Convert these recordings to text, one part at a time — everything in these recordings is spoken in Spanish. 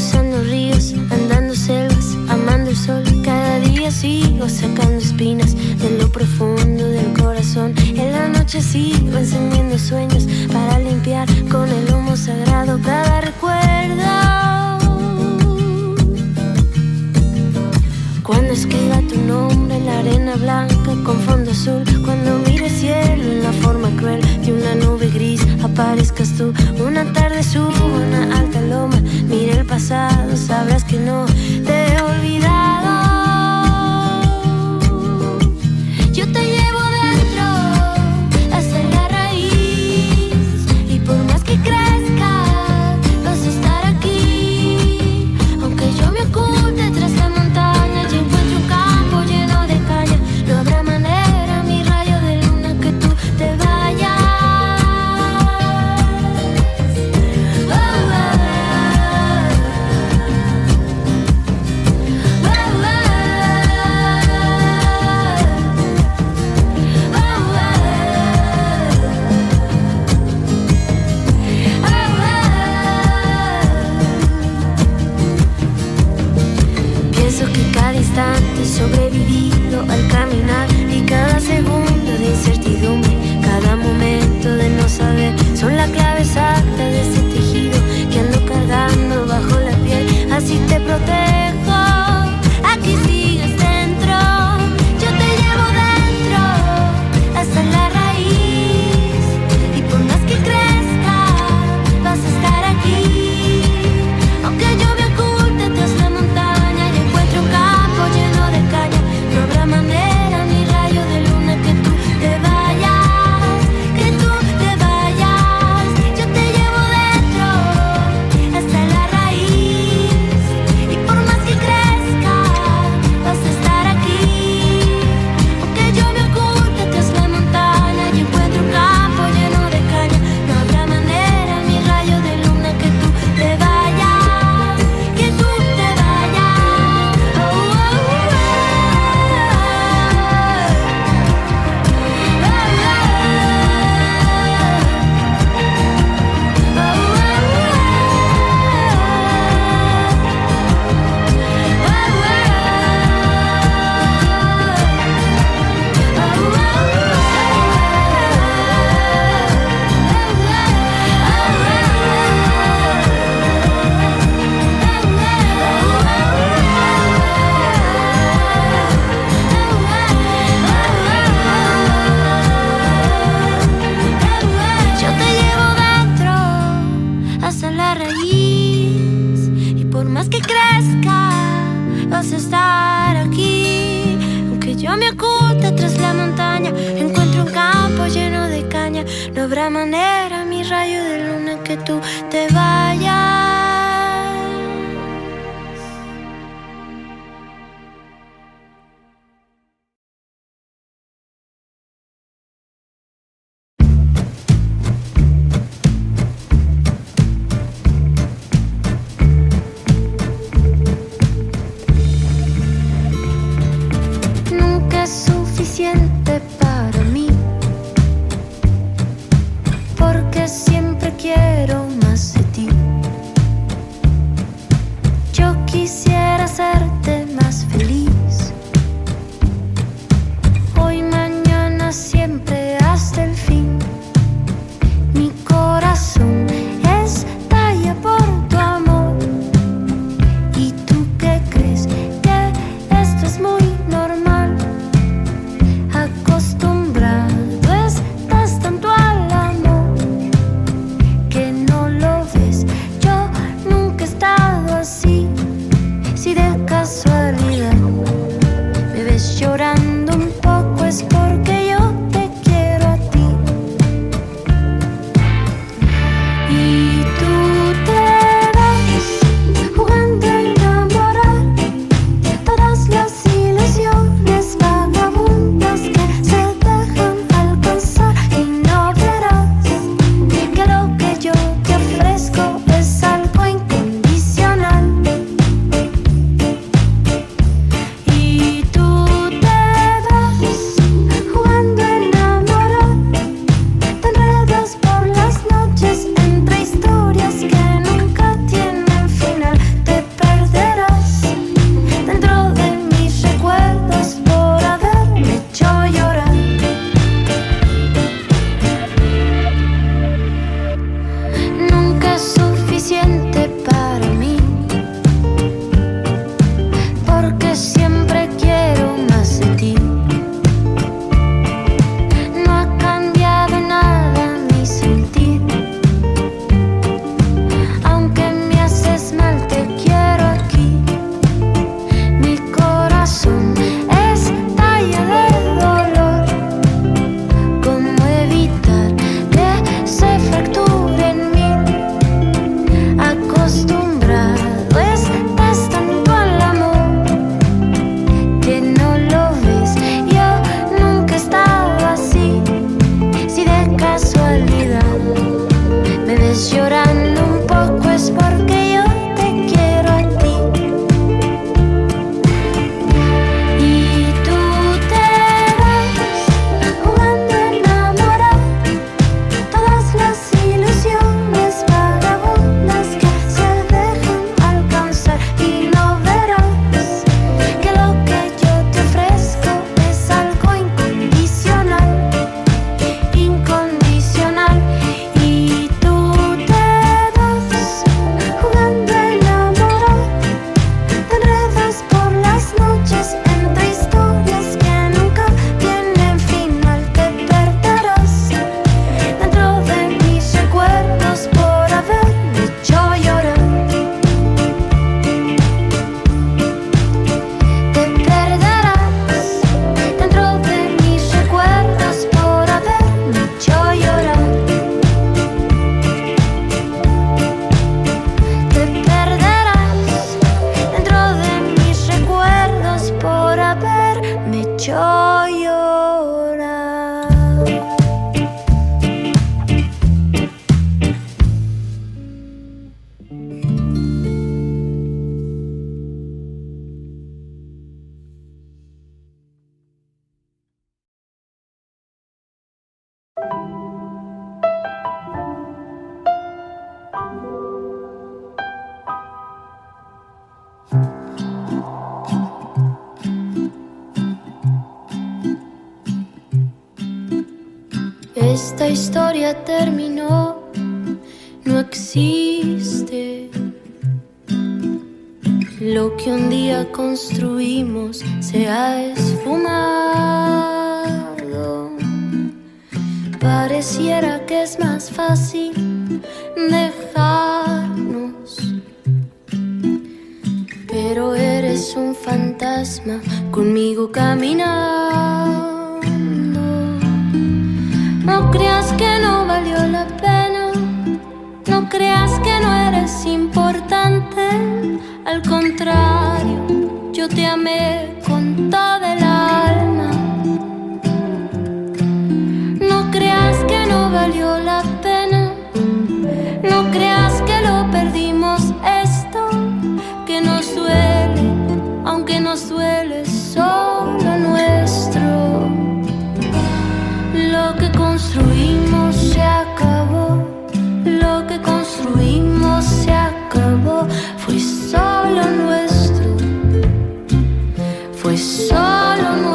cruzando ríos, andando selvas, amando el sol. Cada día sigo sacando espinas de lo profundo del corazón. En la noche sigo encendiendo sueños para limpiar con el humo sagrado cada recuerdo. Cuando escriba tu nombre en la arena blanca con fondo azul, cuando mire el cielo en la forma cruel de una nube gris, aparezcas tú. Una tarde subo a una alta loma, mire el pasado, sabrás que no te he olvidado. Yo te llevo dentro hasta la raíz, y por más que crezca vas a estar aquí. Aunque yo me oculte tras la montaña y encuentre un campo lleno de caña, no habrá manera, mi rayo de luna, que tú te vayas. Pienso que cada instante he sobrevivido al caminar, y cada segundo de incertidumbre, cada momento de no saber, son la clave exacta de este tejido que ando cargando bajo la piel. Así te protejo, aquí sigues dentro. Yo te llevo dentro hasta la raíz, y por más que crezca vas a estar aquí. Aunque yo me oculte tras la montaña y encuentre un campo lleno de caña, no habrá manera, mi rayo de luna, que tú te vayas, que tú te vayas. Yo te llevo dentro hasta la raíz, y por más que crezca vas a estar aquí. Aunque yo me oculte tras la montaña y encuentre un campo lleno de caña, no habrá manera, mi rayo de luna, que tú te vayas, que tú te vayas. Oh, oh, oh, yo te llevo dentro hasta la raíz, y por más que crezca vas a estar aquí. Aunque yo me oculte tras la montaña, encuentro un campo lleno de caña, no habrá manera, mi rayo de luna, que tú te vayas. Nunca es suficiente para mí, porque siempre quiero más de ti. Yo quisiera hacerte más feliz, hoy, mañana, siempre, hasta el fin. Mi corazón estalla por tu amor, ¿y tú qué crees? Que esto es muy normal. Acostumbrado estás tanto al amor, que no Esta historia terminó, no existe. Lo que un día construimos se ha esfumado. Pareciera que es más fácil dejarnos, pero eres un fantasma conmigo caminando. No creas que no valió la pena, no creas que no eres importante. Al contrario, yo te amé con toda el alma. No creas que no valió la pena, no creas que lo perdimos esto, que nos duele, aunque nos duele solo nuestro. Lo que construimos se acabó, lo que construimos se acabó. Fue solo nuestro, fue solo nuestro.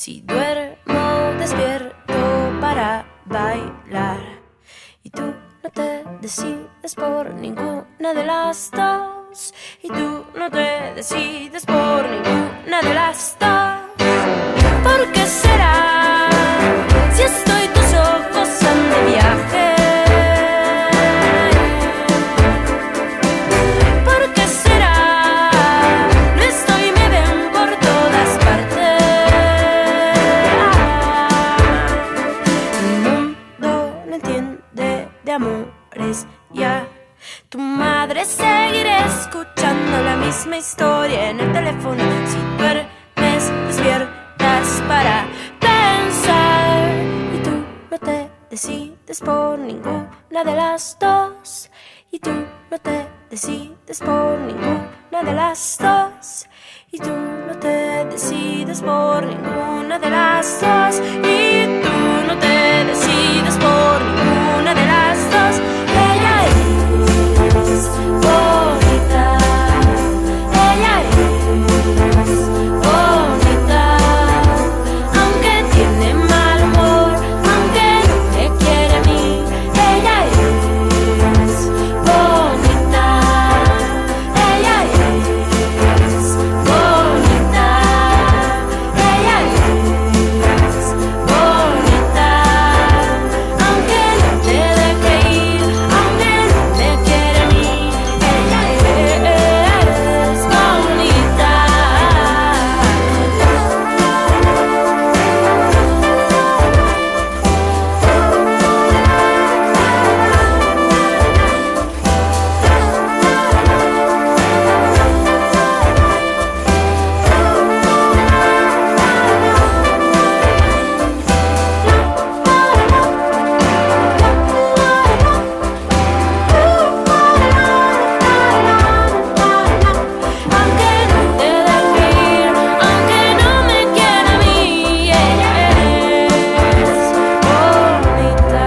si duermo despierto para bailar y tú no te decides por ninguna de las dos, y tú no te decides por ninguna de las dos. ¿Por qué será? Si estoy, tus ojos van de viaje. ¿Por qué será? No estoy, me ven por todas partes. El mundo no entiende de amores ya. Tu madre seguirá escuchando la misma historia en el teléfono. Si duermes, despiertas para pensar y tú no te decides por ninguna de las dos, y tú no te decides por ninguna de las dos, y tú no te decides por ninguna de las dos, y tú no te decides por ninguna de las dos. Ella es bonita, ella es bonita, aunque tiene mal humor, aunque no me quiere a mí. Ella es bonita, ella es bonita, ella es bonita, aunque no te deje ir, aunque no me quiere a mí. Ella es bonita. Aunque no te deje ir, aunque no me quiera a mí, ella es bonita.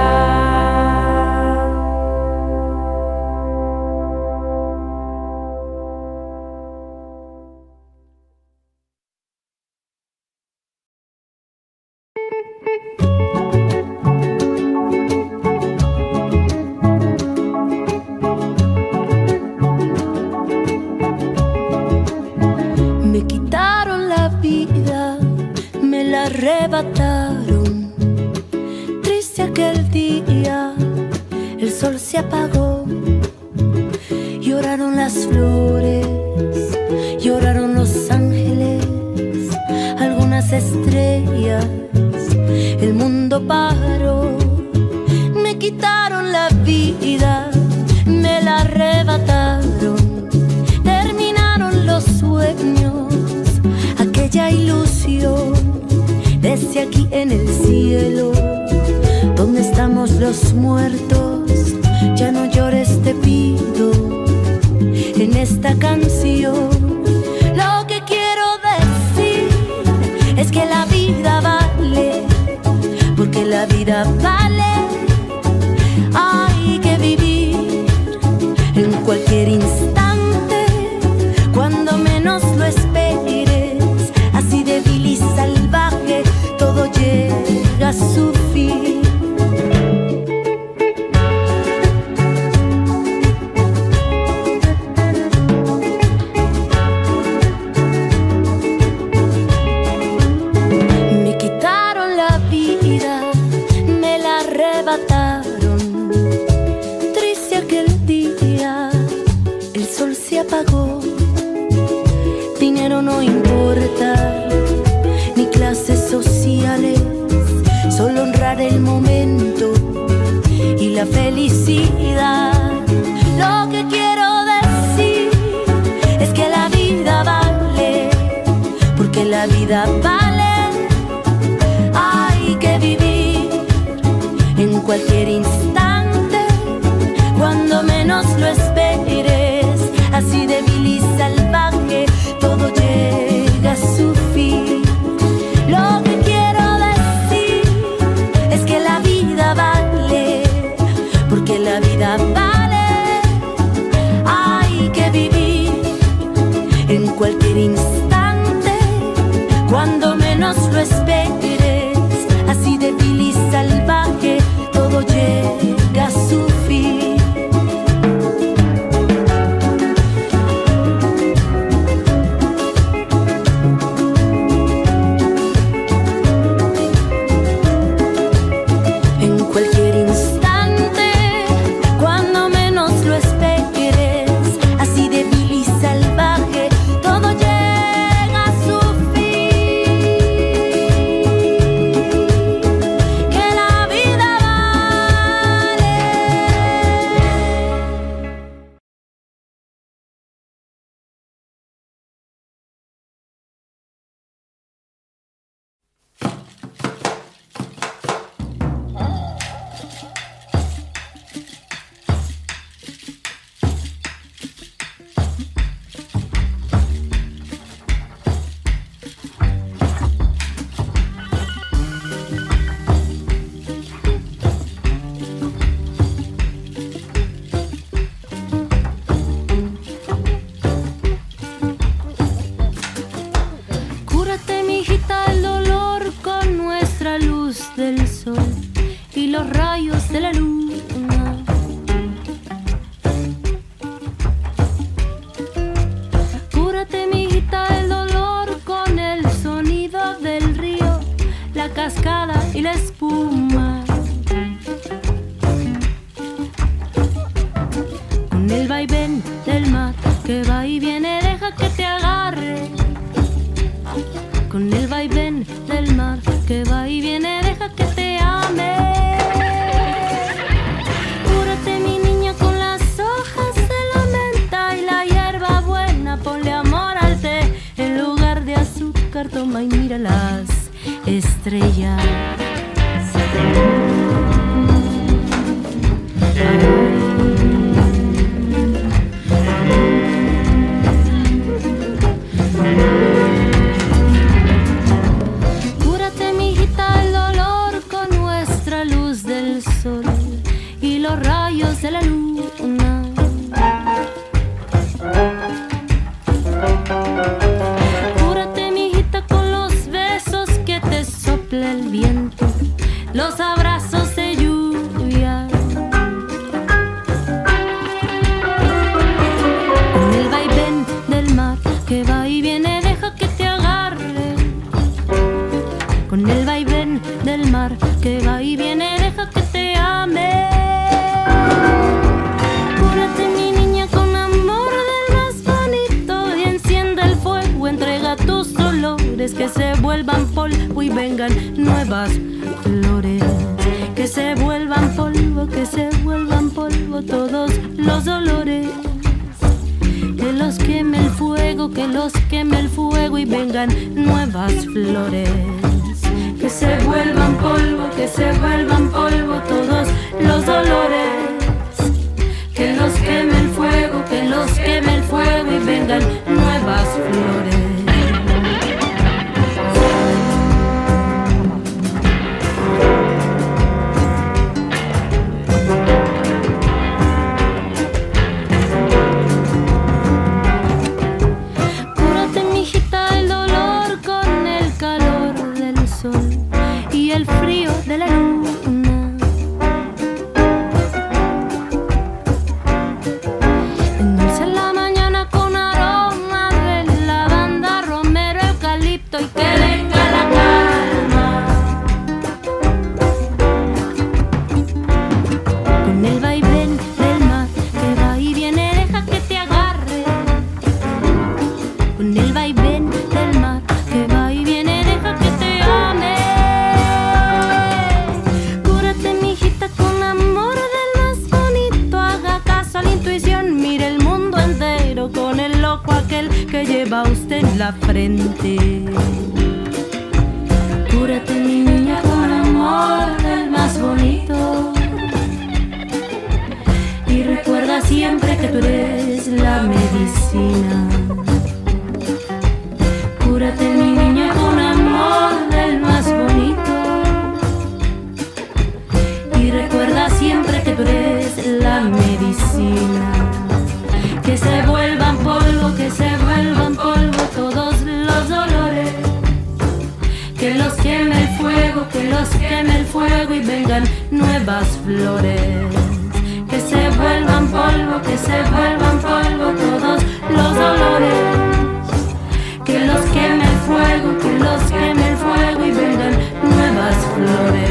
Me quitaron la vida, me la arrebataron. Triste aquel día, el sol se apagó. Lloraron las flores, lloraron los ángeles, algunas estrellas, el mundo paró. Me quitaron la vida, me la arrebataron. Terminaron los sueños, aquella ilusión. Desde aquí en el cielo, donde estamos los muertos, ya no llores, te pido. En esta canción lo que quiero decir es que la vida vale, porque la vida vale. Hay que vivir en cualquier instante, cuando menos lo esperes. Así débil y salvaje, todo llega a su fin. Me quitaron la vida, me la arrebataron. Triste aquel día, el sol se apagó. Dinero no importa, ni clases sociales, solo honrar el momento y la felicidad. Lo que quiero decir es que la vida vale, porque la vida vale. Hay que vivir en cualquier instante, cuando menos lo esperes. Así débil y salvaje, todo llega a su fin. Lo que quiero decir es que la vida vale, porque la vida vale. Hay que vivir en cualquier instante, cuando menos menos lo esperes. Así débil y salvaje, todo llega a su fin. En cualquier instante, cuando menos lo esperes, así débil y salvaje, todo llega a su fin. Que la vida vale. Cúrate, mijita, el dolor con nuestra luz del sol y los rayos de la luna. Cúrate, mijita, el dolor con el sonido del río, la cascada y la espuma. Con el vaivén del mar que va y viene, deja que te agarre. Con el vaivén del mar que va y viene, deja que te ame. Cúrate, mi niña, con las hojas de la menta y la hierba buena. Ponle amor al té en lugar de azúcar. Toma y mira las estrellas. Cúrate, mijita, el dolor con nuestra luz del sol y los rayos de la luna. Cúrate, mijita, con los besos que te sopla el viento, los abrazos de lluvia. Con el vaivén del mar que va y viene, deja que te agarre. Con el vaivén del mar que va y viene, deja que te ame. Cúrate, mi niña, con amor del más bonito y enciende el fuego, entrega tus dolores, que se vuelvan polvo y vengan nuevas flores. Que se vuelvan polvo, que se vuelvan polvo todos los dolores. Que los queme el fuego, que los queme el fuego y vengan nuevas flores. Que se vuelvan polvo, que se vuelvan polvo todos los dolores. Que los queme el fuego, que los queme el fuego y vengan nuevas flores. Cúrate, mijita, el dolor con el calor del sol y el frío de la luna. Endulza la mañana con aroma de lavanda, romero, eucalipto y que venga la calma. Con el vaivén del mar que va y viene, deja que te agarre. Con el vaivén del mar que va y viene, deja que te ame. Cúrate, mijita, con amor del más bonito, haga caso a la intuición, mire el mundo entero con el loco aquel que lleva usted en la frente. Cúrate, mi niña, con amor del más bonito y recuerda siempre que tú eres la medicina. Cúrate, mi niña, con amor del más bonito y recuerda siempre que tú eres la medicina. Que se vuelvan polvo, que se vuelvan polvo todos los dolores. Que que los queme el fuego, que los queme el fuego y vengan nuevas flores. Que se vuelvan polvo, que se vuelvan polvo todos los dolores. Que los queme el fuego, que los queme el fuego y vengan nuevas flores.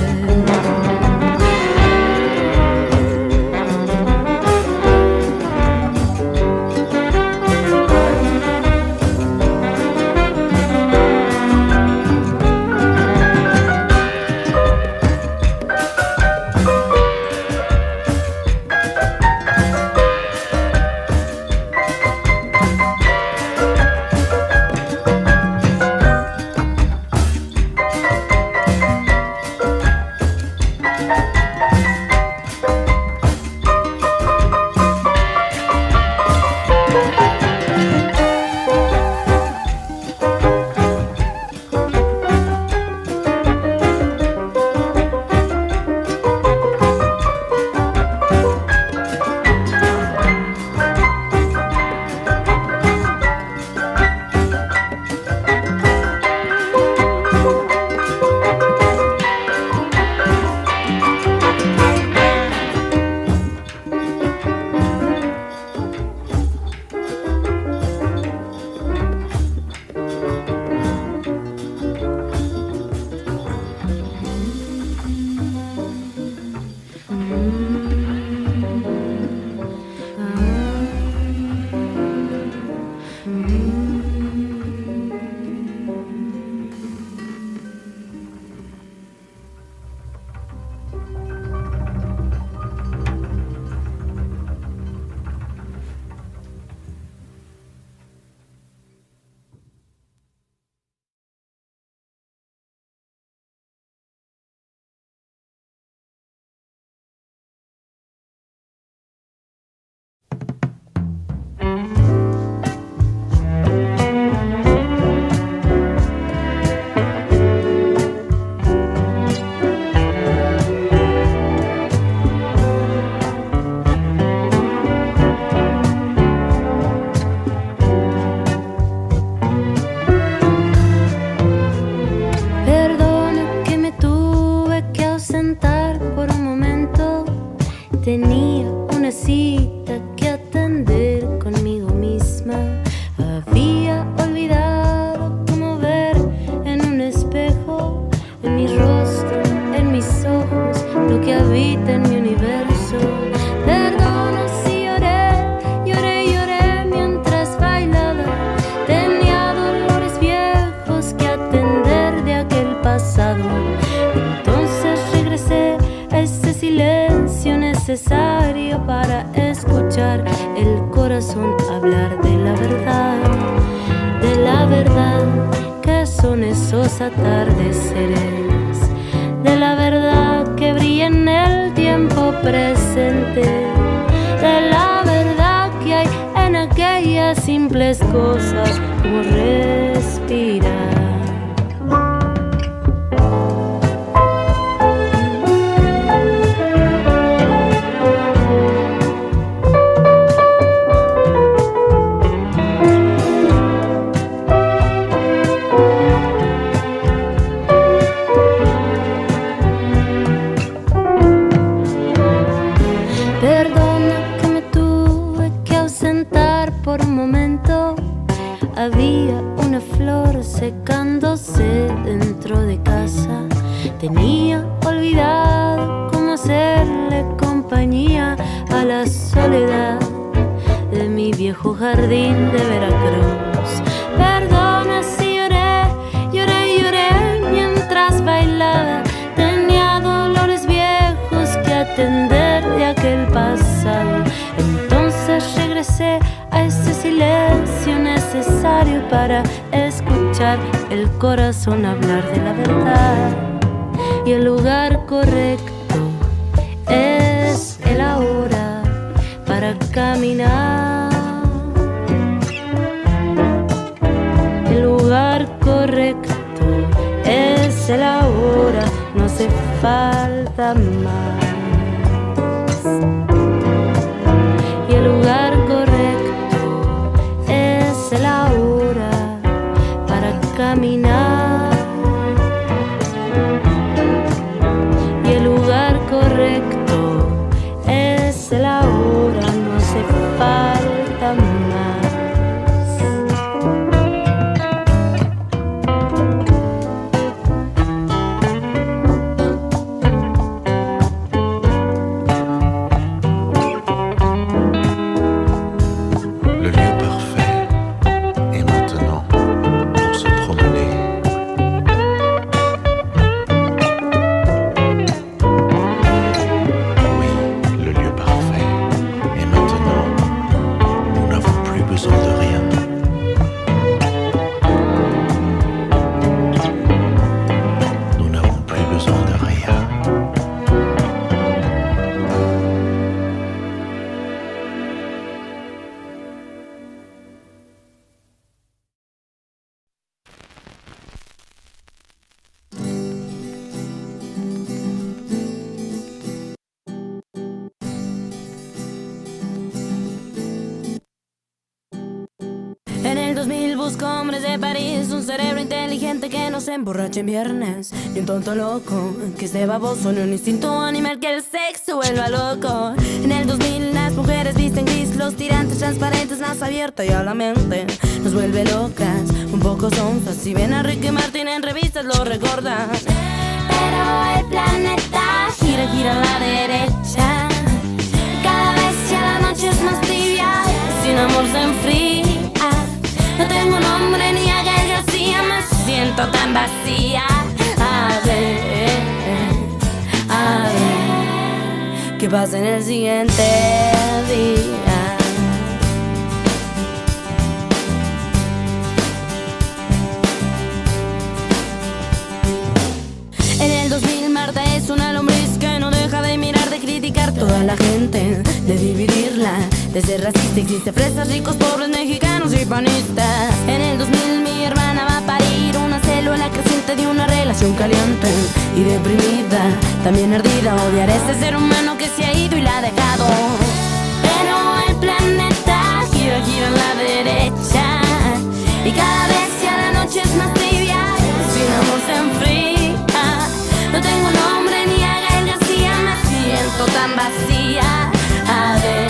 Tenía una cita que atender conmigo misma. Había olvidado cómo ver en un espejo, en mi rostro, en mis ojos, lo que habita en mi universo. Perdona si lloré mientras bailaba. Tenía dolores viejos que atender de aquel pasado. Entonces regresé a ese silencio necesario para escuchar el corazón hablar de la verdad que son esos atardeceres, de la verdad que brilla en el tiempo presente, de la verdad que hay en aquellas simples cosas como respirar. Había una flor secándose dentro de casa. Tenía olvidado cómo hacerle compañía a la soledad de mi viejo jardín de Veracruz. Perdona si lloré mientras bailaba. Tenía dolores viejos que atender de aquel pasado. Entonces regresé a ese silencio necesario para escuchar el corazón hablar de la verdad. Y el lugar correcto es el ahora para caminar. El lugar correcto es el ahora, no hace falta más. Y el lugar correcto es el ahora para caminar. hombres de París, un cerebro inteligente que no se emborrache en viernes, ni un tonto loco que esté baboso, ni un instinto animal que el sexo vuelva loco. En el 2000 las mujeres visten gris, los tirantes transparentes, más abierta y a la mente nos vuelve locas, un poco sonzas. Si ven a Ricky Martin en revistas lo recordan. Pero el planeta gira, gira a la derecha, cada vez ya la noche es más tibia, sin amor se enfría. No tengo nombre ni a Gael García, me siento tan vacía. A ver, ¿qué pasa en el siguiente día? En el 2000 Marta es una lombriz que no deja de mirar, de criticar toda la gente, de dividirla, de ser racista. Existe fresas, ricos, pobres, mexicanos y panistas. En el 2000 mi hermana va a parir una célula creciente de una relación caliente y deprimida, también ardida. Odiar a este ser humano que se ha ido y la ha dejado. Pero el planeta gira, gira a la derecha, y cada vez ya la noche es más tibia, sin amor se enfría. No tengo nombre ni a Gael García, me siento tan vacía. A ver,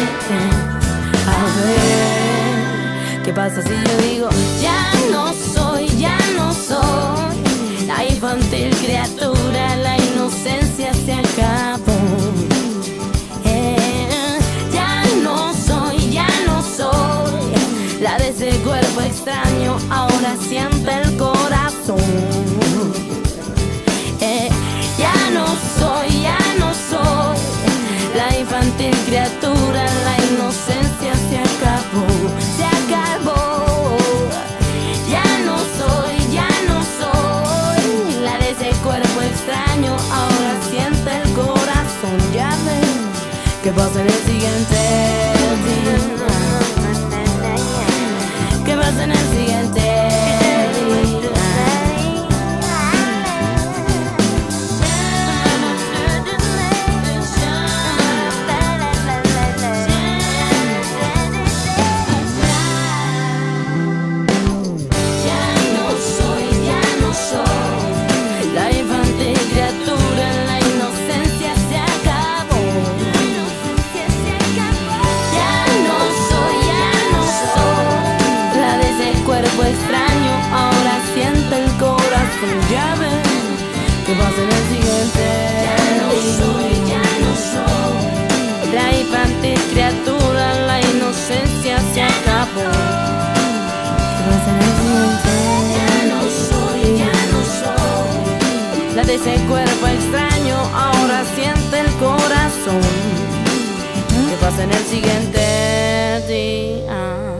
¿qué pasa si yo digo ya no soy la infantil criatura, la inocencia se acabó? Ya no soy la de ese cuerpo extraño, ahora siente el corazón. Ya no soy la infantil criatura, la inocencia se acabó, se acabó. Ya no soy la de ese cuerpo extraño, ahora siente el corazón. Ya ven, ¿qué pasa en el siguiente día? ¿Qué pasa en el siguiente día? Extraño, ahora siente el corazón. Ya ven, ¿qué pasa en el siguiente? Ya no soy la infantil criatura, la inocencia se acabó. ¿Qué pasa en el siguiente? Ya no soy la de ese cuerpo extraño, ahora siente el corazón. ¿Qué pasa en el siguiente día?